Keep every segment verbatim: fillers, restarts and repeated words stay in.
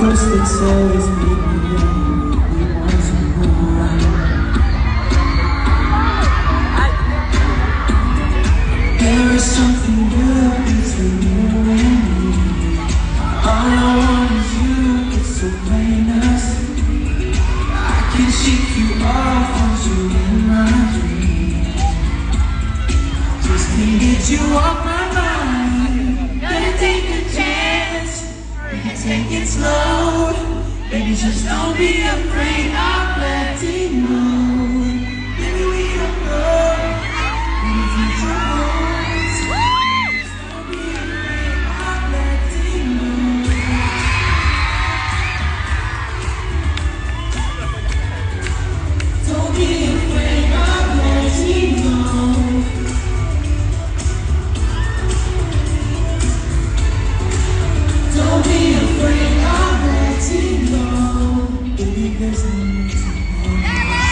force that's always been around. We want to more. There is something good between you and me. All I want is you, it's so plain to see. I can shake you off, want you in my dreams. Just can't get you off my mind. Gotta take a chance, we can take it slow. Baby, just don't be afraid of letting go. Baby, we don't know when the future holds. Just don't be afraid of letting go. Don't be afraid of letting go. Don't be afraid of letting go. Baby, there's no need to hold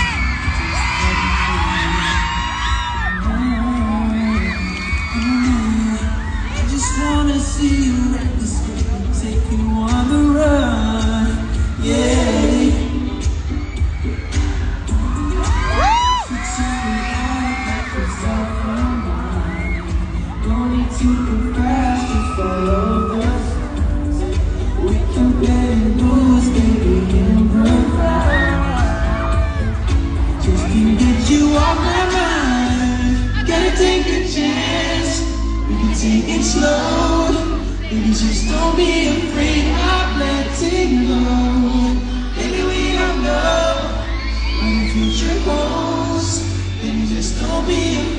I just wanna see you at the street and take you on the run. Yeah. Don't need to go fast, just follow the signs. We can play and lose, baby, improvise. Just can't get you off my mind. Gotta take a chance, we can take it slow. Baby, just don't be afraid of letting go. Baby, we don't know what the future holds. Baby, just don't be afraid.